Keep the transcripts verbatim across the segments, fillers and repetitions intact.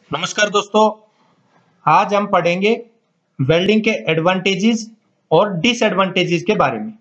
नमस्कार दोस्तों, आज हम पढ़ेंगे वेल्डिंग के एडवांटेजेस और डिसएडवांटेजेस के बारे में।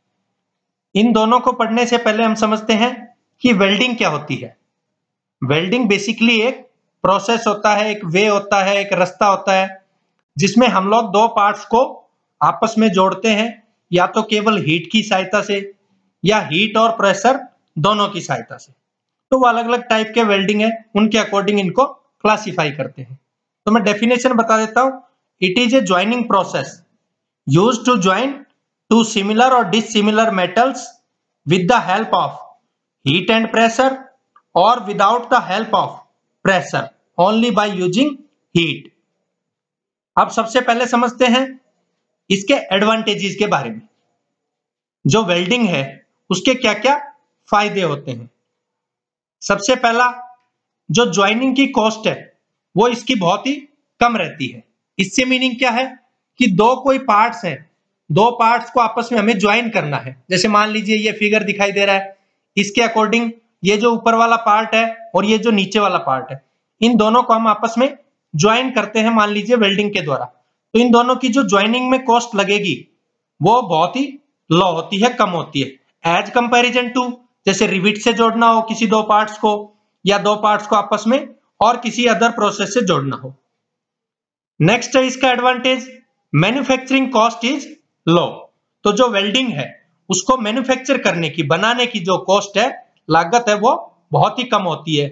इन दोनों को पढ़ने से पहले हम समझते हैं कि वेल्डिंग क्या होती है। वेल्डिंग बेसिकली एक प्रोसेस होता है, एक वे होता है, एक रास्ता होता है जिसमें हम लोग दो पार्ट्स को आपस में जोड़ते हैं, या तो केवल हीट की सहायता से या हीट और प्रेशर दोनों की सहायता से। तो वो अलग अलग टाइप के वेल्डिंग है, उनके अकॉर्डिंग इनको क्लासिफाई करते हैं। तो मैं डेफिनेशन बता देता हूं। It is a joining process used to join to similar और dissimilar metals with the help of heat and pressure और without the help of pressure only by using heat. अब सबसे पहले समझते हैं इसके एडवांटेजेस के बारे में। जो वेल्डिंग है उसके क्या क्या फायदे होते हैं। सबसे पहला, जो ज्वाइनिंग की कॉस्ट है वो इसकी बहुत ही कम रहती है। इससे मीनिंग क्या है कि दो कोई पार्ट्स हैं, दो पार्ट्स को आपस में हमें ज्वाइन करना है। जैसे मान लीजिए ये फिगर दिखाई दे रहा है, इसके अकॉर्डिंग ये जो ऊपर वाला पार्ट है और ये जो नीचे वाला पार्ट है, इन दोनों को हम आपस में ज्वाइन करते हैं, मान लीजिए वेल्डिंग के द्वारा। तो इन दोनों की जो ज्वाइनिंग में कॉस्ट लगेगी वो बहुत ही लो होती है, कम होती है एज कंपैरिजन टू जैसे रिविट से जोड़ना हो किसी दो पार्ट्स को, या दो पार्ट्स को आपस में और किसी अदर प्रोसेस से जोड़ना हो। नेक्स्ट है इसका advantage, manufacturing cost is low. तो जो वेल्डिंग है उसको मैन्युफैक्चर करने की, बनाने की जो कॉस्ट है, लागत है, वो बहुत ही कम होती है।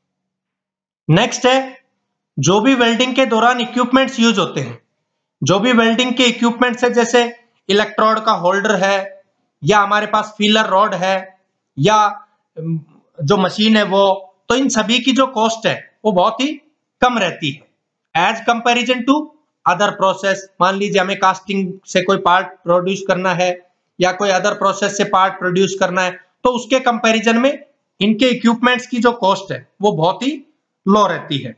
नेक्स्ट है, जो भी वेल्डिंग के दौरान इक्विपमेंट्स यूज होते हैं, जो भी वेल्डिंग के इक्विपमेंट्स है, जैसे इलेक्ट्रोड का होल्डर है, या हमारे पास फीलर रॉड है, या जो मशीन है वो, तो इन सभी की जो कॉस्ट है वो बहुत ही कम रहती है as comparison to other process. मान लीजिए हमें कास्टिंग से कोई पार्ट प्रोड्यूस करना है या कोई अदर प्रोसेस से पार्ट प्रोड्यूस करना है, तो उसके कंपैरिजन में इनके इक्विपमेंट्स की जो कॉस्ट है वो बहुत ही लो रहती है।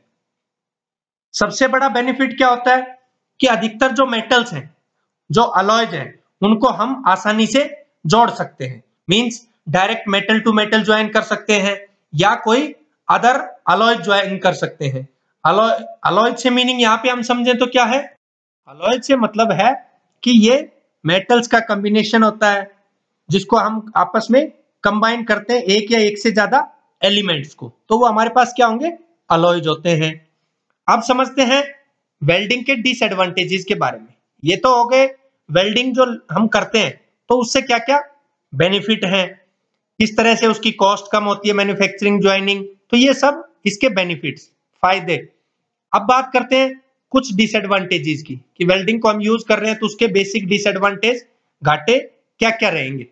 सबसे बड़ा बेनिफिट क्या होता है कि अधिकतर जो मेटल्स हैं, जो अलॉयज हैं, उनको हम आसानी से जोड़ सकते हैं। Means direct metal to metal join कर सकते हैं या कोई अदर अलॉय ज्वाइन कर सकते हैं। अलॉय अलॉय से मीनिंग यहाँ पे हम समझें तो क्या है, अलॉय से मतलब है कि ये मेटल्स का कॉम्बिनेशन होता है जिसको हम आपस में कंबाइन करते हैं, एक या एक से ज्यादा एलिमेंट्स को, तो वो हमारे पास क्या होंगे, अलॉयज होते हैं। अब समझते हैं वेल्डिंग के डिसएडवांटेजेस के बारे में। ये तो हो गए वेल्डिंग जो हम करते हैं तो उससे क्या क्या बेनिफिट है, किस तरह से उसकी कॉस्ट कम होती है, मैन्युफैक्चरिंग ज्वाइनिंग, तो ये सब इसके बेनिफिट्स, फायदे। अब बात करते हैं कुछ डिसएडवांटेजेस की कि वेल्डिंग को हम यूज कर रहे हैं तो उसके बेसिक डिसएडवांटेज, घाटे क्या क्या रहेंगे।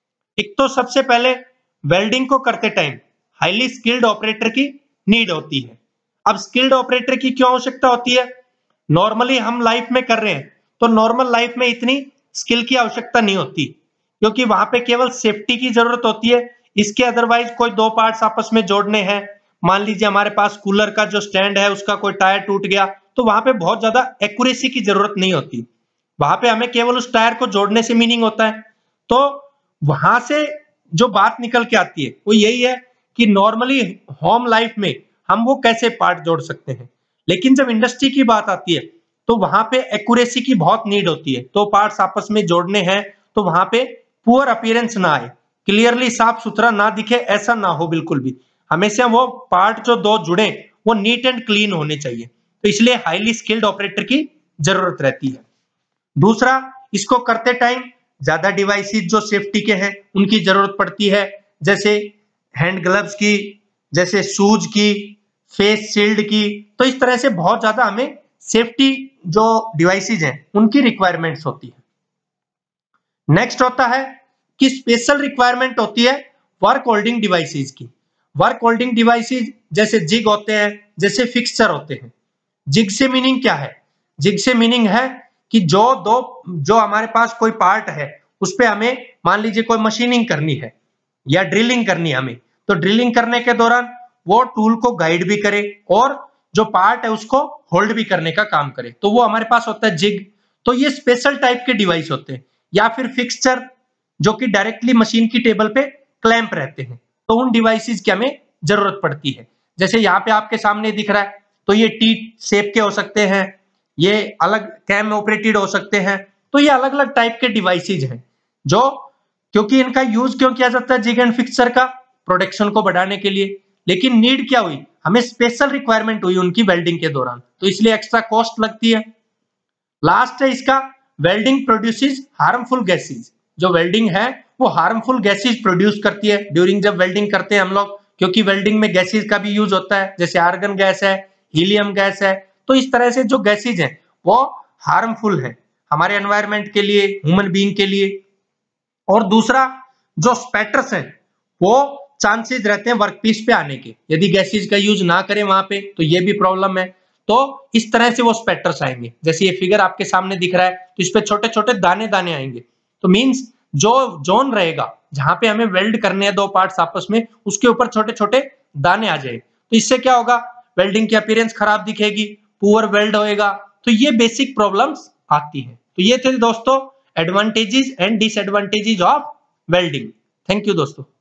एक तो सबसे पहले, वेल्डिंग को करते टाइम हाईली स्किल्ड ऑपरेटर की नीड होती है। अब स्किल्ड ऑपरेटर की क्यों आवश्यकता होती है? नॉर्मली हम लाइफ में कर रहे हैं तो नॉर्मल लाइफ में इतनी स्किल की आवश्यकता नहीं होती, क्योंकि वहां पे केवल सेफ्टी की जरूरत होती है। इसके अदरवाइज कोई दो पार्ट्स आपस में जोड़ने हैं, मान लीजिए हमारे पास कूलर का जो स्टैंड है उसका कोई टायर टूट गया, तो वहां पे बहुत ज्यादा एक्यूरेसी की जरूरत नहीं होती। वहां पे हमें केवल उस टायर को जोड़ने से मीनिंग होता है। तो वहां से जो बात निकल के आती है वो यही है कि नॉर्मली होम लाइफ में हम वो कैसे पार्ट जोड़ सकते हैं, लेकिन जब इंडस्ट्री की बात आती है तो वहां पे एक्यूरेसी की बहुत नीड होती है। तो पार्ट्स आपस में जोड़ने हैं तो वहां पे पुअर अपीयरेंस ना आए, क्लियरली साफ सुथरा ना दिखे, ऐसा ना हो बिल्कुल भी। हमेशा वो पार्ट जो दो जुड़े वो नीट एंड क्लीन होने चाहिए, तो इसलिए हाईली स्किल्ड ऑपरेटर की जरूरत रहती है। दूसरा, इसको करते टाइम ज्यादा डिवाइसेस जो सेफ्टी के हैं उनकी जरूरत पड़ती है, जैसे हैंड ग्लव्स की, जैसे शूज की, फेस शील्ड की। तो इस तरह से बहुत ज्यादा हमें सेफ्टी जो डिवाइसेस हैं उनकी रिक्वायरमेंट्स होती है। नेक्स्ट होता है कि स्पेशल रिक्वायरमेंट होती है वर्क होल्डिंग डिवाइसेस की। वर्क होल्डिंग डिवाइसेस जैसे जिग होते हैं, जैसे फिक्सचर होते हैं। जिग से मीनिंग क्या है? जिग से मीनिंग है कि जो दो जो हमारे पास कोई पार्ट है उस पे हमें मान लीजिए कोई मशीनिंग करनी है या ड्रिलिंग करनी है हमें, तो ड्रिलिंग करने के दौरान वो टूल को गाइड भी करे और जो पार्ट है उसको होल्ड भी करने का काम करे, तो वो हमारे पास होता है जिग। तो ये स्पेशल टाइप के डिवाइस होते हैं। या फिर फिक्सचर जो कि डायरेक्टली मशीन की टेबल पे क्लैंप रहते हैं, तो उन डिवाइसेस की हमें जरूरत पड़ती है। जैसे यहाँ पे आपके सामने दिख रहा है, तो ये टी शेप के हो सकते हैं, ये अलग कैम ऑपरेटेड हो सकते हैं। तो ये अलग अलग टाइप के डिवाइसेज हैं जो, क्योंकि इनका यूज क्यों किया जाता है जिग एंड फिक्सर का, प्रोडक्शन को बढ़ाने के लिए। लेकिन नीड क्या हुई, हमें स्पेशल रिक्वायरमेंट हुई उनकी वेल्डिंग के दौरान, तो इसलिए एक्स्ट्रा कॉस्ट लगती है। लास्ट है इसका, वेल्डिंग प्रोड्यूसेस हार्मफुल गैसेज। जो वेल्डिंग है वो हार्मफुल गैसेज प्रोड्यूस करती है ड्यूरिंग जब वेल्डिंग करते हैं हम लोग, क्योंकि वेल्डिंग में गैसेज का भी यूज होता है, जैसे आर्गन गैस है, हीलियम गैस है। तो इस तरह से जो गैसेज हैं वो हार्मफुल है हमारे एनवायरनमेंट के लिए, ह्यूमन बीइंग के लिए। और दूसरा जो स्पैटर्स हैं वो चांसेस रहते हैं वर्कपीस पे आने के, यदि गैसेज का यूज ना करें वहां पे तो ये भी प्रॉब्लम है। तो इस तरह से वो स्पैटर्स आएंगे, जैसे ये फिगर आपके सामने दिख रहा है, तो इस पे छोटे छोटे दाने दाने आएंगे। तो मींस जो जोन रहेगा जहां पे हमें वेल्ड करने हैं दो पार्ट्स आपस में, उसके ऊपर छोटे छोटे दाने आ जाए, तो इससे क्या होगा, वेल्डिंग की अपीयरेंस खराब दिखेगी, पुअर वेल्ड होएगा। तो ये बेसिक प्रॉब्लम्स आती है। तो ये थे दोस्तों advantages and disadvantages of welding. Thank you दोस्तों।